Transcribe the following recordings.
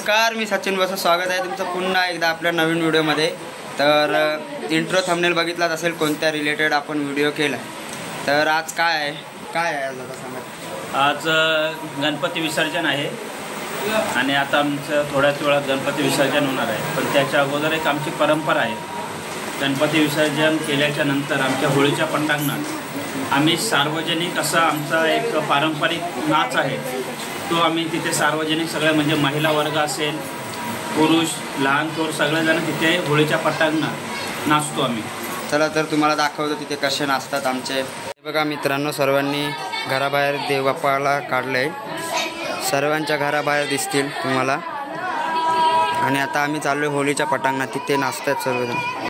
नमस्कार, मी सचिन बसा. स्वागत आहे तुमचं पुन्हा एकदा आपल्या नवीन व्हिडिओमध्ये. तर इंट्रो थंबनेल बघितलाच असेल कोणत्या रिलेटेड आपण व्हिडिओ केला. तर आज काय आहे आज आता सांगा. आज गणपती विसर्जन आहे आणि आता आमचं थोड्याच वेळात गणपती विसर्जन होणार आहे. पण त्याच्या अगोदर एक आमची परंपरा आहे. गणपती विसर्जन केल्याच्या नंतर आमच्या होळीच्या पंडांगणात आम्ही सार्वजनिक असा आमचा एक पारंपरिक नाच आहे, तो आम्ही तिथे सार्वजनिक सगळे म्हणजे महिला वर्ग असेल, पुरुष, लहान थोर सगळेजण तिथे होळीच्या पटांगणात नाचतो आम्ही. चला तर तुम्हाला दाखवतो तिथे कसे नाचतात आमचे. बघा मित्रांनो, सर्वांनी घराबाहेर देवबाप्पाला काढले, सर्वांच्या घराबाहेर दिसतील तुम्हाला. आणि आता आम्ही चाललो होळीच्या पटांगणात, तिथे नाचतात सर्वजण.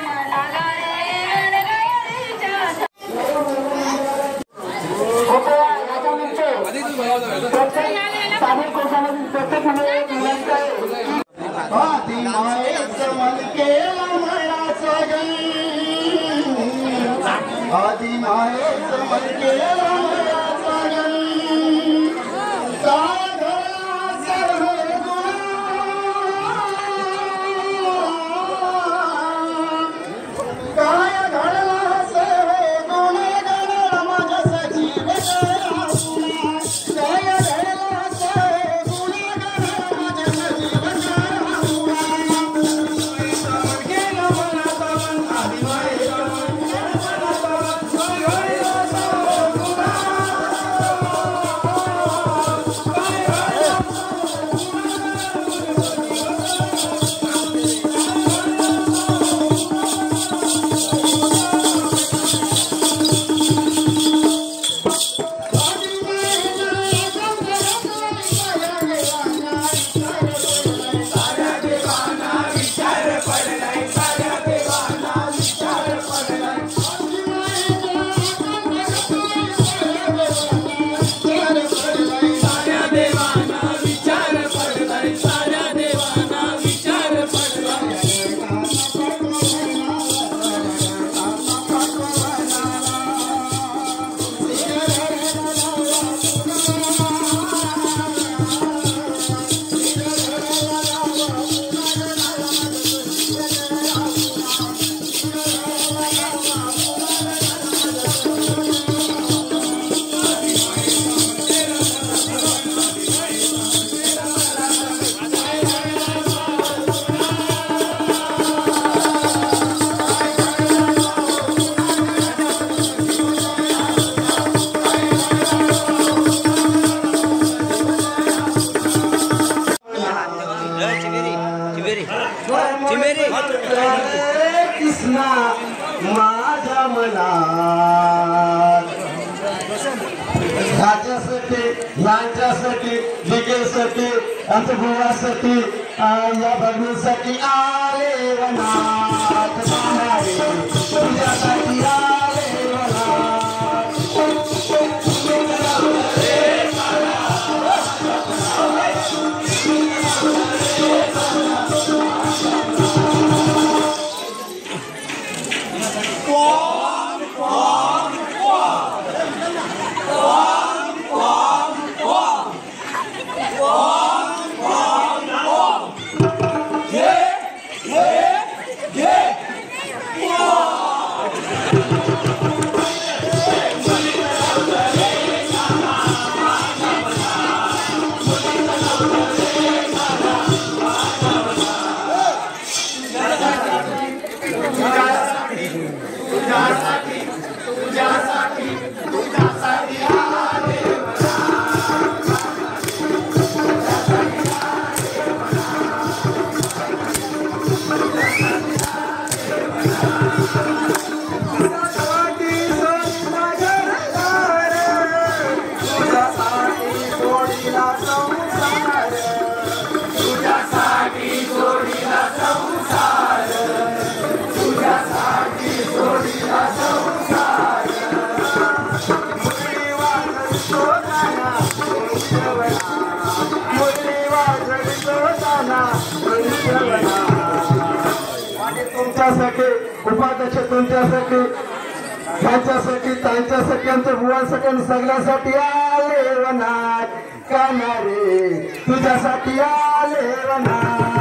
कृष्णा माझ्या मनात ह्याच्यासाठी ह्यांच्यासाठी दिगेसाठी अंतभुवासाठी या भगवीसाठी आले वनात, तुझ्यासाठी आले वनात. तुमच्यासाठी उपाध्यक्ष, तुमच्यासाठी, त्यांच्यासाठी, त्यांच्यासाठी, आमच्या मुलांसाठी आणि सगळ्यांसाठी आले वनात. कानारे तुझ्यासाठी आले वनात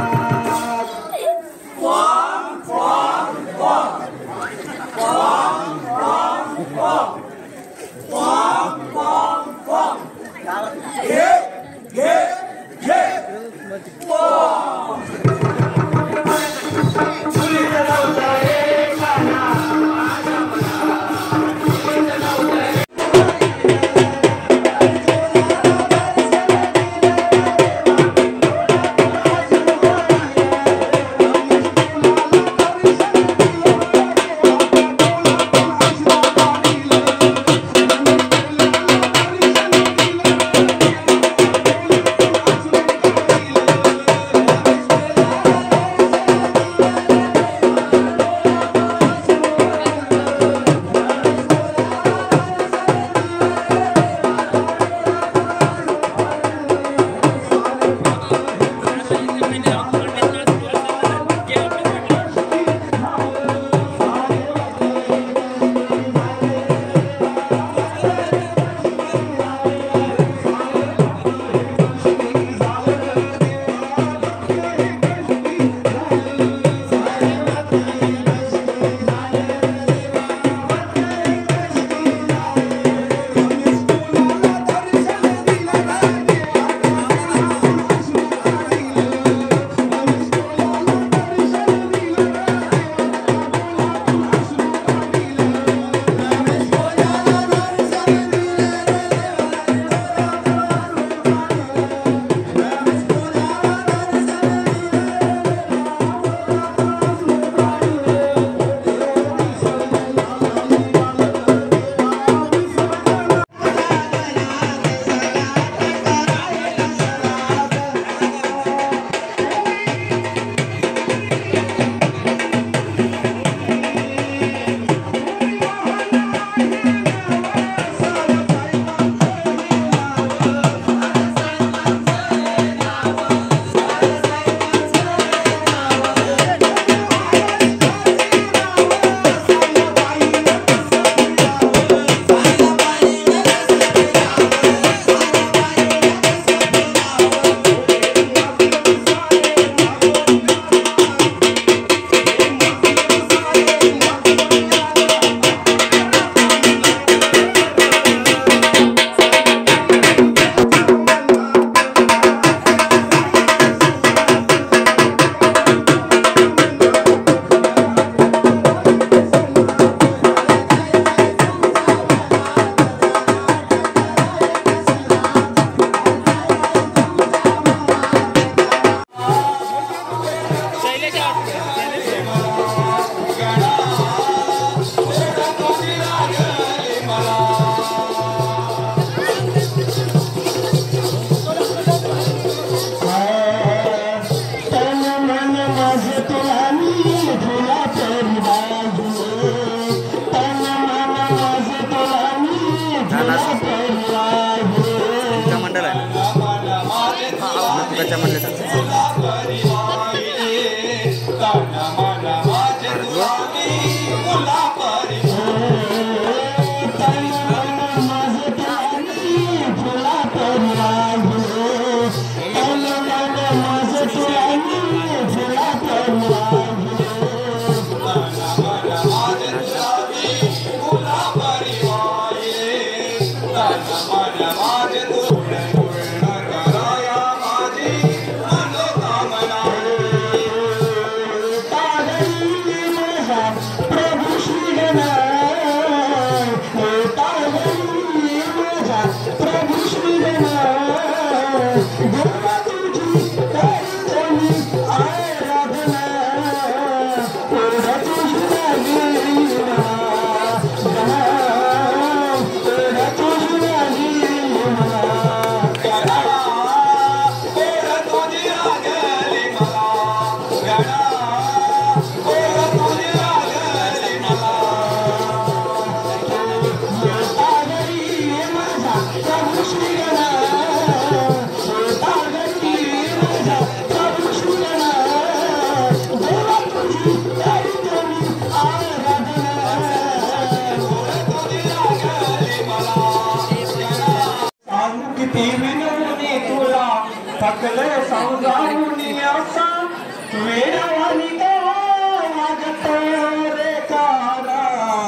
थकले समजावून असा वेळावानी वागतो रे काना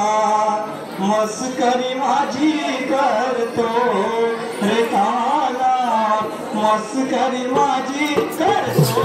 मस्करी माझी करतो रे काना मस्करी माझी करतो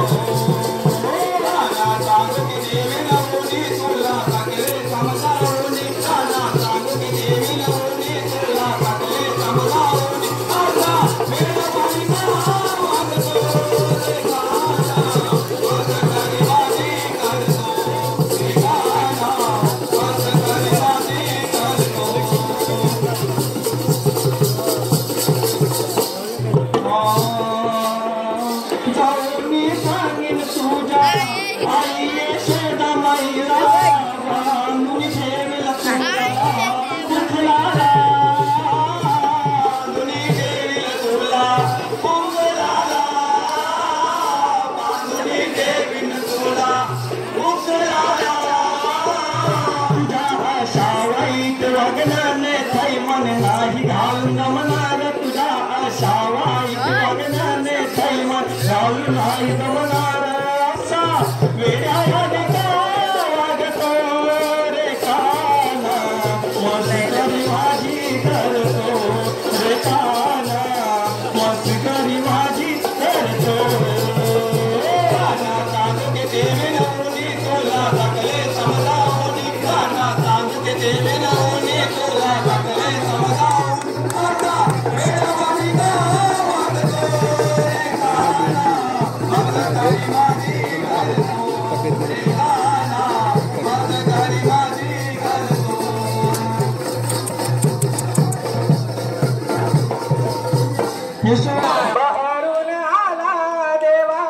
बहरून आला देवा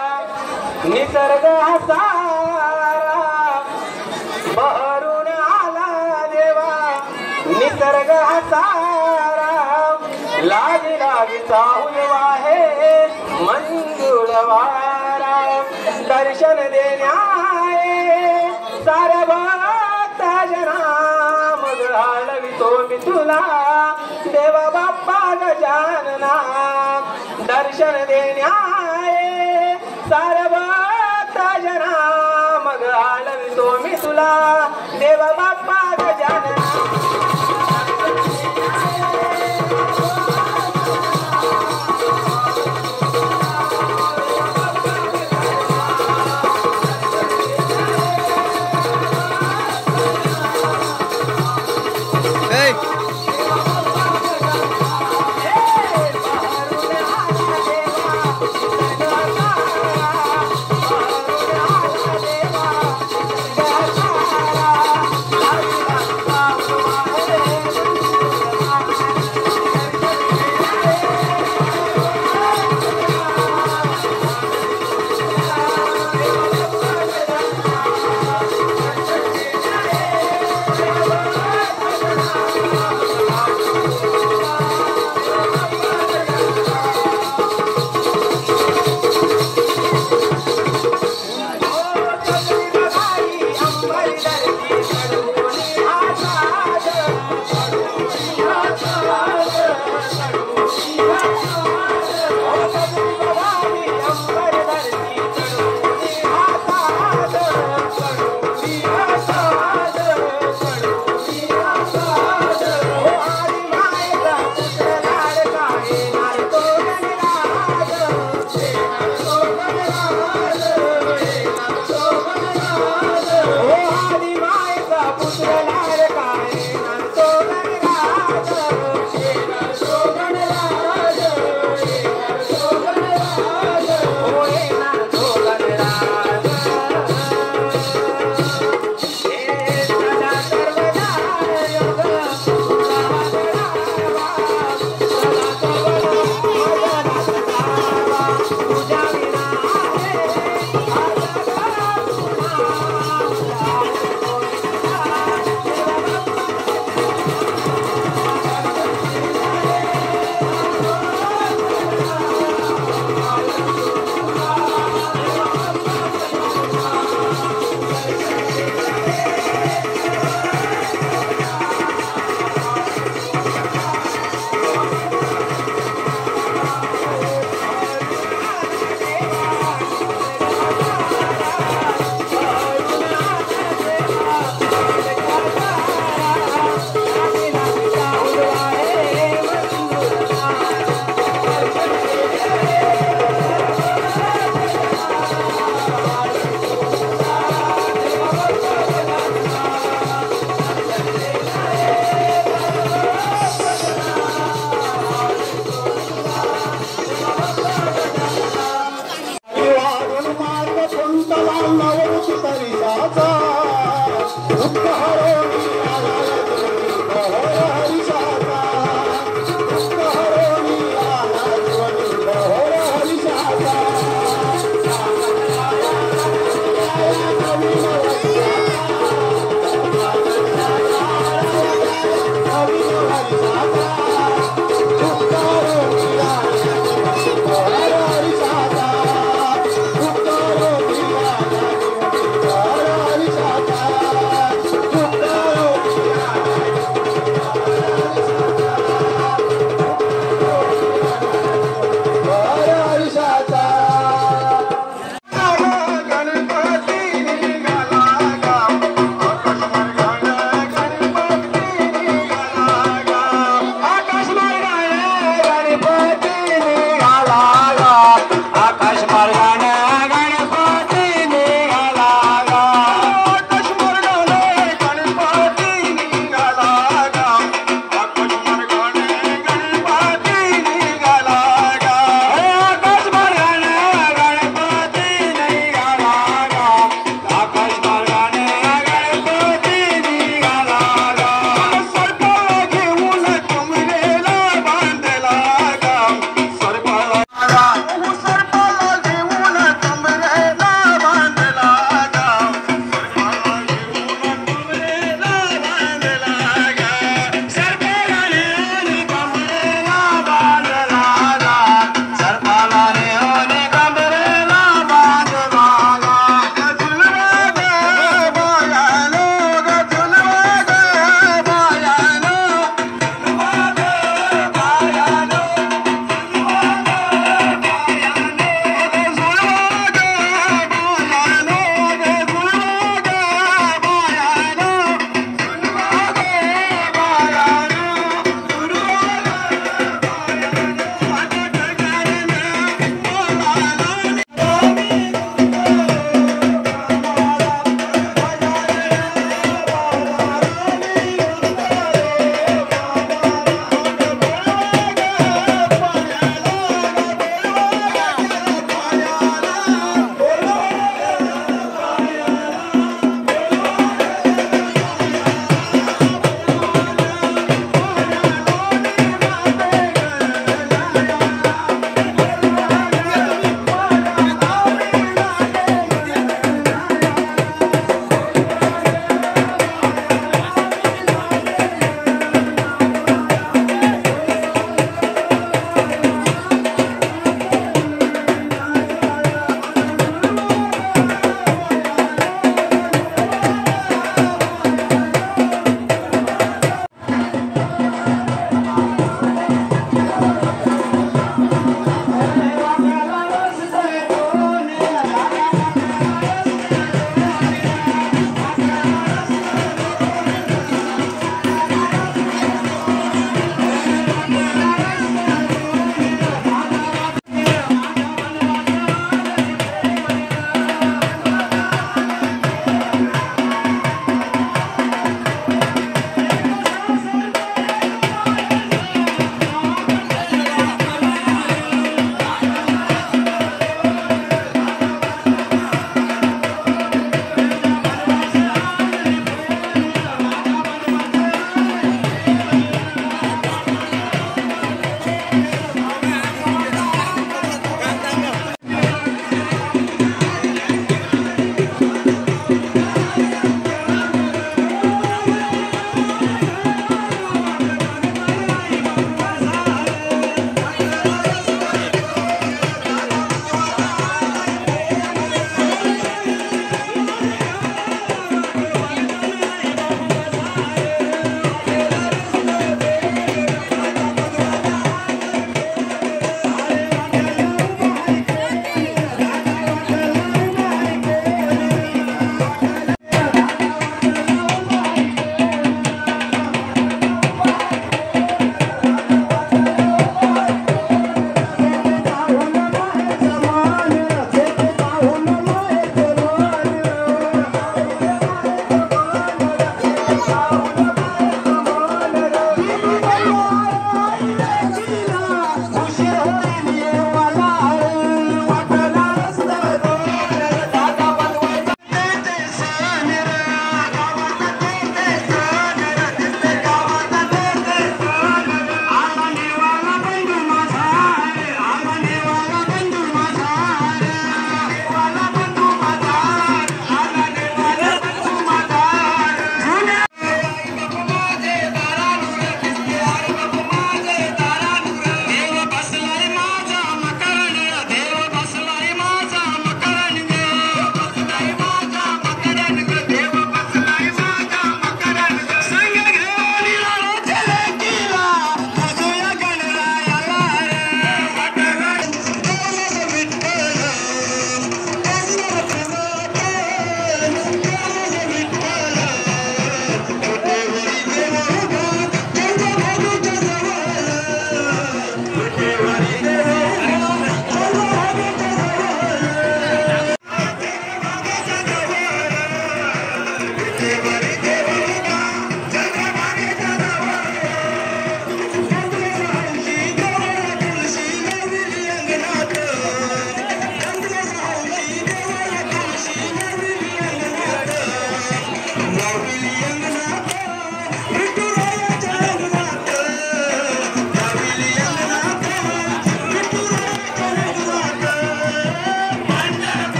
निसर्ग सारा बहरून आला देवा निसर्ग सारा लाज लागिचा उलवाहे मंजुळ वारा दर्शन देण्याये साऱ्या भक्ता जना मग आळवितो मी तुला देवा बाप्पा गजानना दर्शन देण्याये साऱ्या भक्ता जना मग आळवितो मी तुला देवा बाप्पा गजानना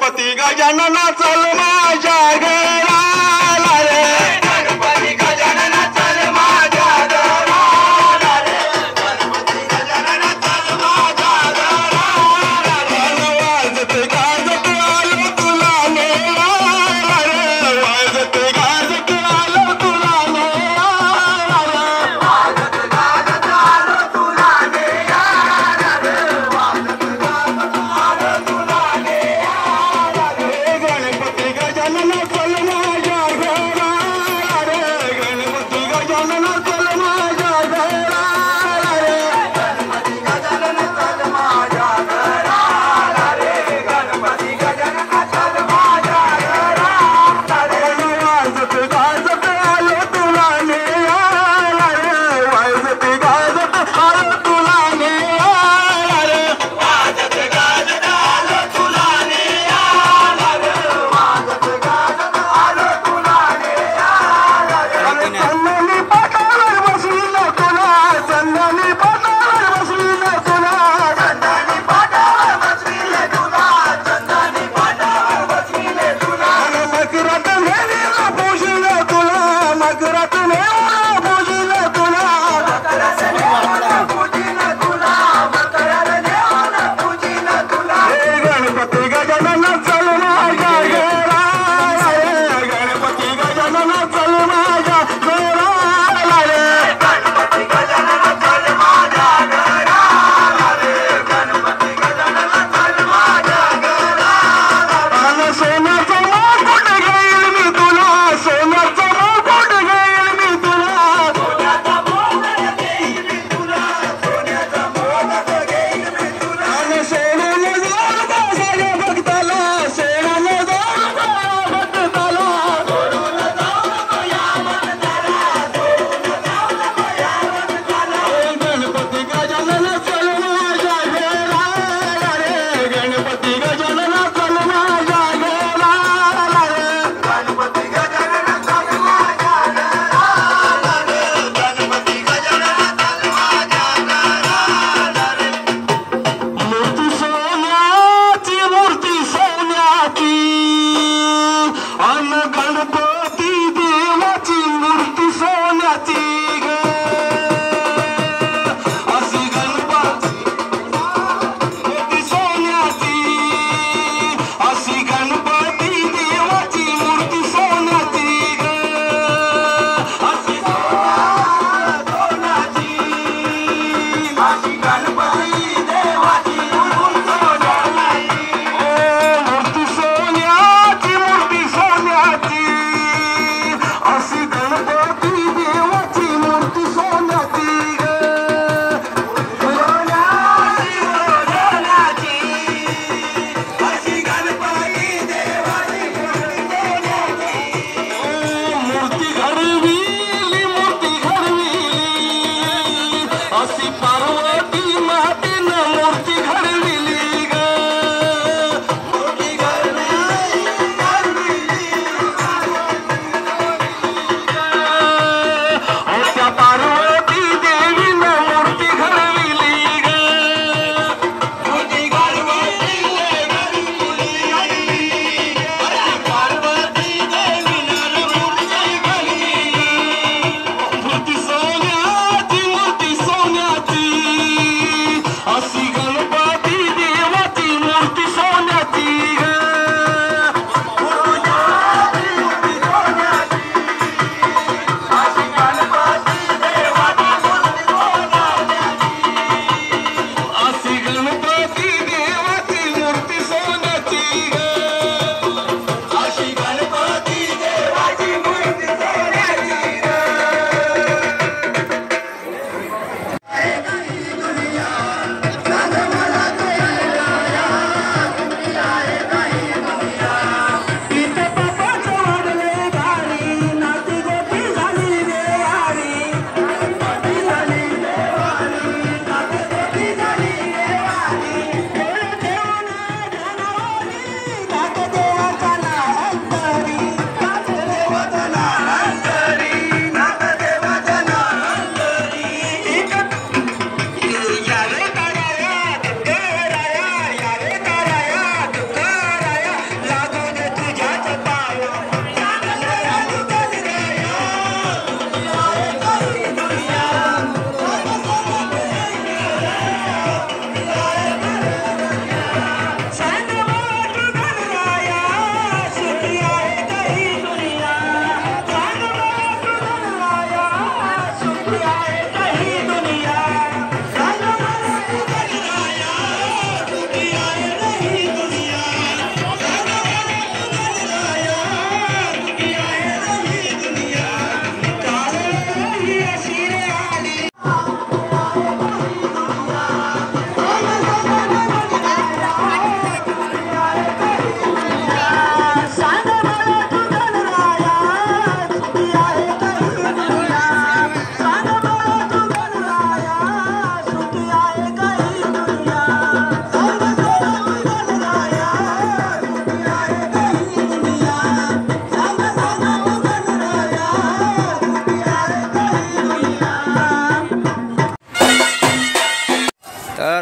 गणपती गजानना चल माझ्या घराला रे गणपती गजानना चल माझ्या घराला रे गणपती गजानना चल माझ्या घराला रे वाजत गाजत आलो तुला नेराला रे वाजत गाजत आलो तुला नेराला रे वाजत गाजत आलो तुला नेराला रे वाजत गाजत आलो तुला नेराला रे गणपती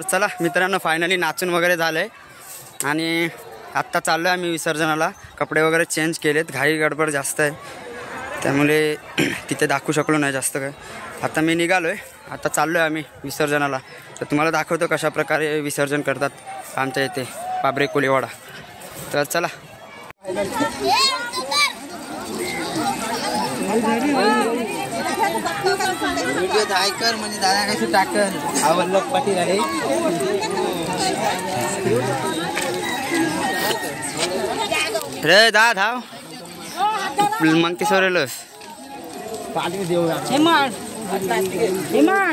चला मित्रांनो, फायनली नाचून वगैरे झालं आहे आणि आत्ता चाललो आहे आम्ही विसर्जनाला. कपडे वगैरे चेंज केलेत, घाई गडबड जास्त आहे त्यामुळे तिथे दाखवू शकलो नाही जास्त काय. आता मी निघालो आहे, आता चाललो आहे आम्ही विसर्जनाला. तर तुम्हाला दाखवतो कशा प्रकारे विसर्जन करतात आमच्या इथे पाबरे कोलीवाडा. तर चला. ऐकर म्हणजे दादा कसं टाकन हा वल्लभ पाटील आहे. रे दा धाव मग ती सोरेलस पाणी देऊ हेमान हेमान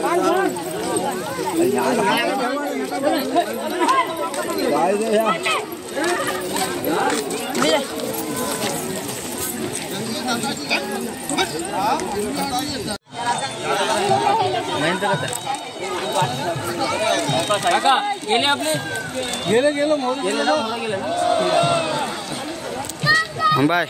गेले आपले गेले गेलो गेले ना बाय.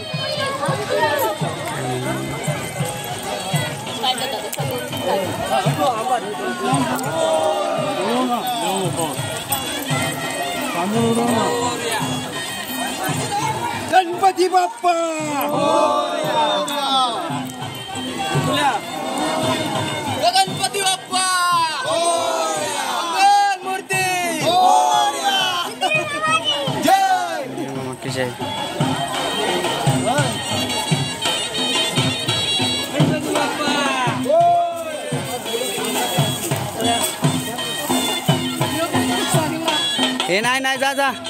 गणपती बाप्पा गणपती बाप्पा मूर्ती मोठी जय. हे नाही नाही जा जा.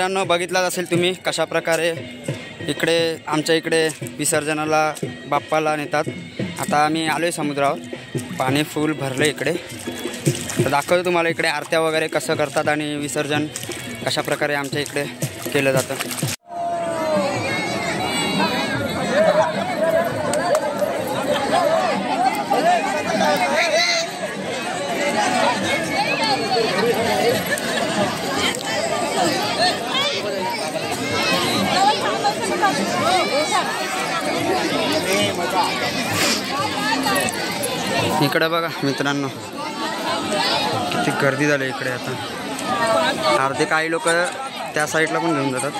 मित्रांनो, बघितलाच असेल तुम्ही कशा प्रकारे इकडे आमच्या इकडे विसर्जनाला बाप्पाला नेतात. आता आम्ही आलो आहे समुद्रावर, पाणी फुल भरलं इकडे. तर दाखवतो तुम्हाला इकडे आरत्या वगैरे कसं करतात आणि विसर्जन कशा प्रकारे आमच्या इकडे केलं जातं. इकडे बघा मित्रांनो, किती गर्दी झाली इकडे. आता अर्धे काही लोक त्या साईडला पण घेऊन जातात.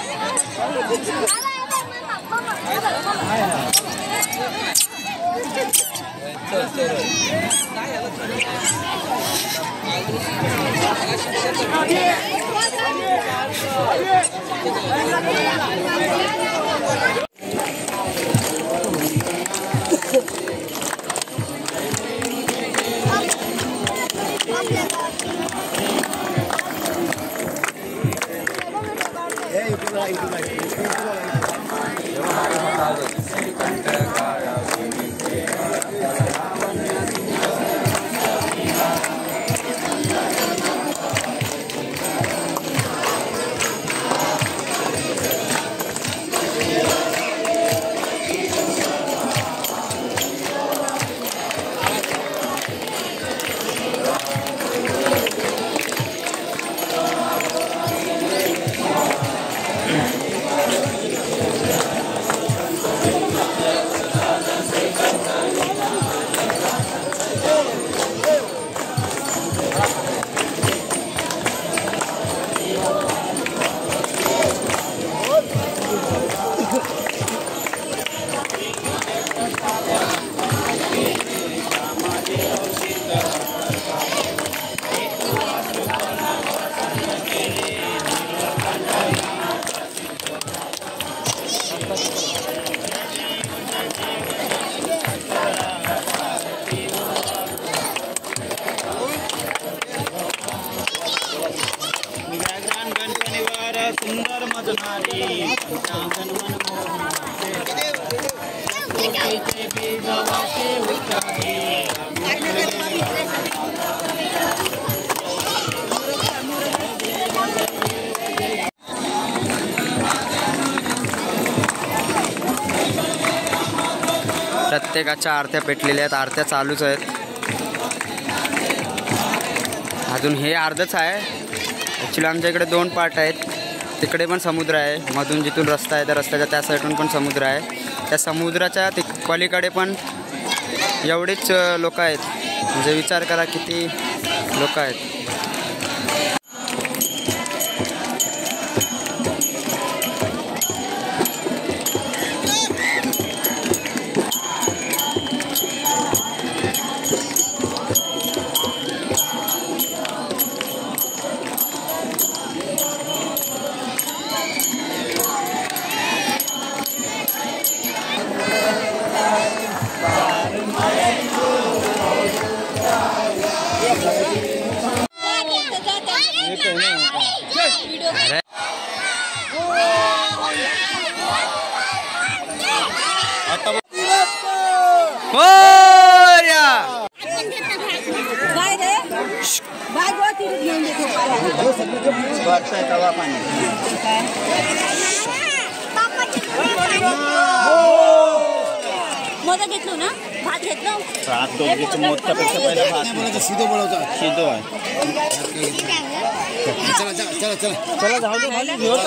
प्रत्येकाच्या आरत्या पेटलेल्या आहेत, आरत्या चालूच आहेत. अजून हे अर्धच आहे. ॲक्च्युली आमच्या इकडे 2 पार्ट आहेत. तिकडे पण समुद्र आहे, मधून जिथून रस्ता आहे त्या रस्त्याच्या त्या साईडून पण समुद्र आहे. त्या समुद्राच्या पलीकडे पण एवढेच लोक आहेत. म्हणजे विचार करा किती लोक आहेत. मोदक घेतलो ना, भात घेतलो. मोदकापेक्षा पहिला भात शिदो बोलवतो. शिदो आहे. चला चला चला चला चला जाऊ दे.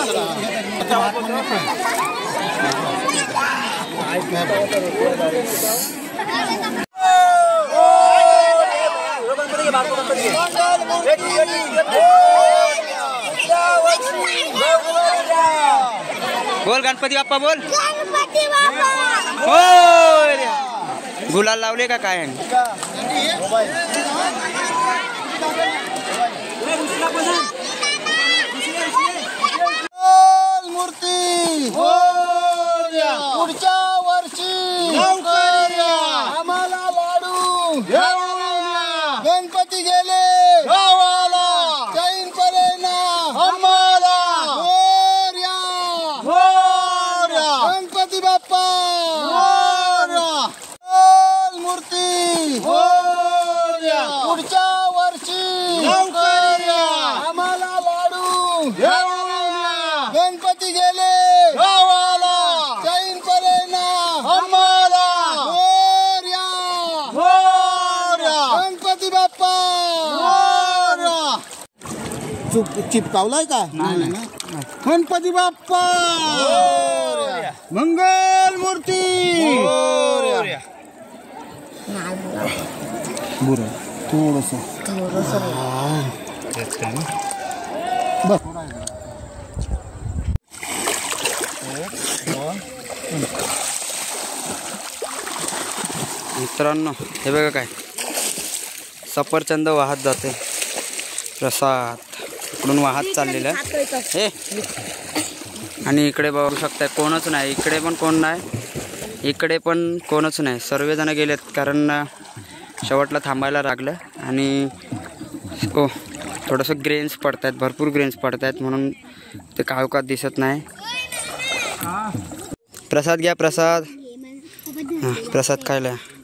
बोल गणपती बाप्पा बोल. गणपती बाप्पा. गुलाल लावले का काय? मूर्ती पुढच्या वर्षी आम्हाला लाडू गणपती गेले गावाला चैन पडेना आम्हाला. चिपकावलाय का नाही ना. गणपती बाप्पा मंगल मूर्ती बुरा थोडस बस. मित्रांनो हे बघा काय सफरचंद वाहत जाते प्रसाद इकडून वाहत चाललेलं आहे हे. आणि इकडे बघू शकता कोणच नाही, इकडे पण कोण नाही, इकडे पण कोणच नाही, सर्वजण गेलेत कारण शेवटला थांबायला लागलं. आणि थोडंसं ग्रेन्स पडत आहेत, भरपूर ग्रेन्स पडत आहेत म्हणून ते काळोखात दिसत नाही. प्रसाद घ्या प्रसाद. हां प्रसाद खायला